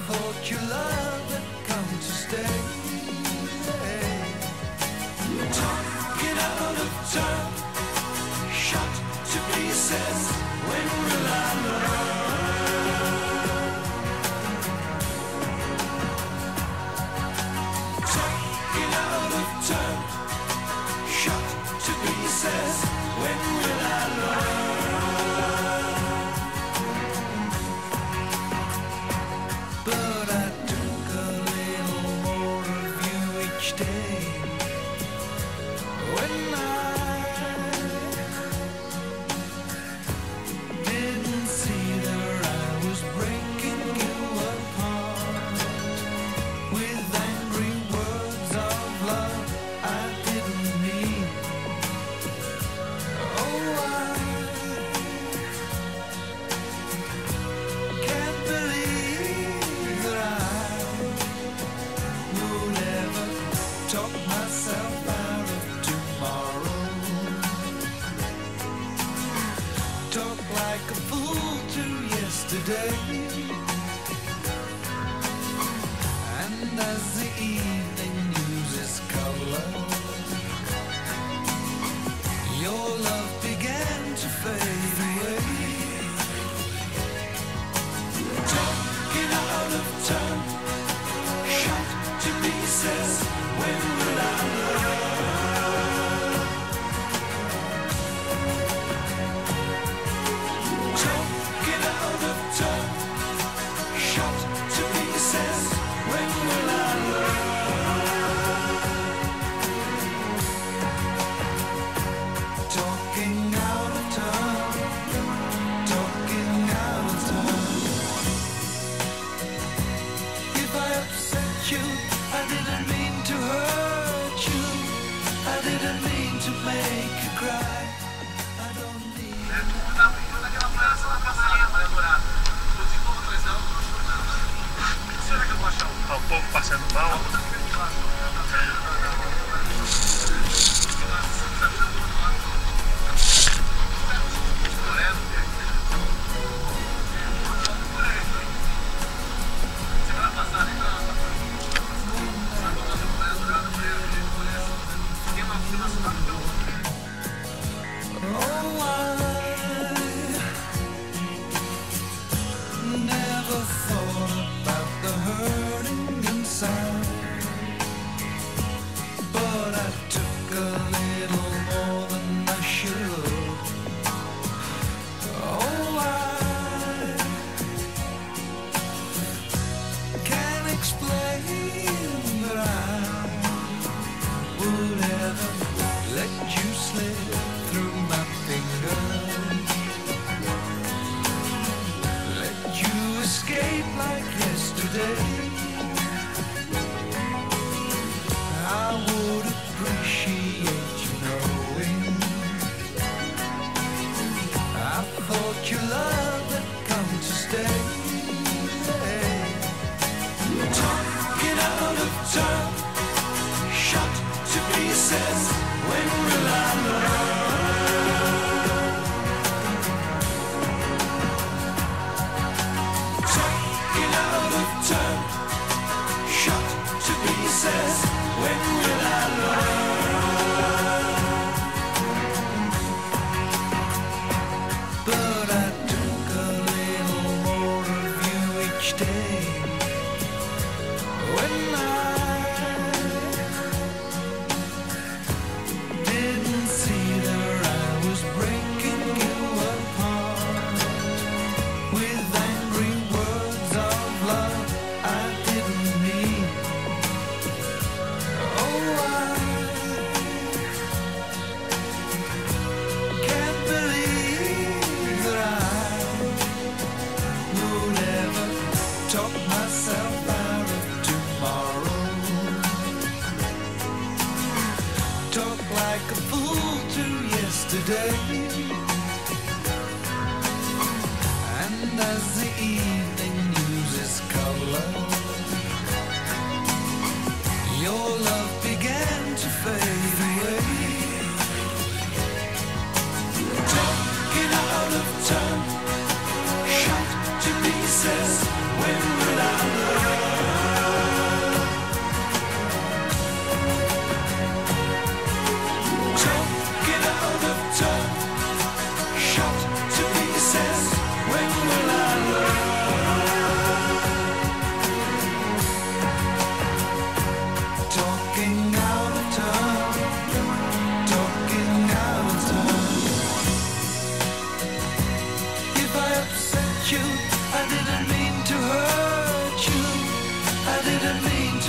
thought your love had come to stay. Talking out of turn, shot to pieces. When will I learn? Talking out of turn, shot to pieces. When will I learn? But I took a little more of you each day. When I didn't see that I was breaking you apart with angry words of love I didn't mean. Oh, I can't believe that I would ever talk myself out of tomorrow. Talk like a fool to yesterday. And as the evening loses color, your love began to fade away. Talking out of turn, shot to pieces. When will I learn? Talking out of turn, shot to pieces. When will I learn? Talking out of turn, talking out of turn. If I upset you, I didn't mean to hurt you. I didn't mean to make you cry. I don't need. Ó, o povo passando mal. Oh, I never thought about the hurting inside, but I took a little more than I should. Oh, I can't explain that I would ever let you slip through my fingers, let you escape like yesterday. I would appreciate you knowing I thought your love had come to stay. Talking out of turn, shot to pieces. When will I learn? Talking out of turn, shot to pieces. When will I learn? But I took a little more of you each day. When I didn't see that I was breaking you apart with angry words of love I didn't mean. Oh, I can't believe that I would ever talk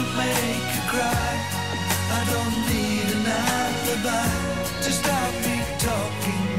to make her cry. I don't need an alibi to stop me talking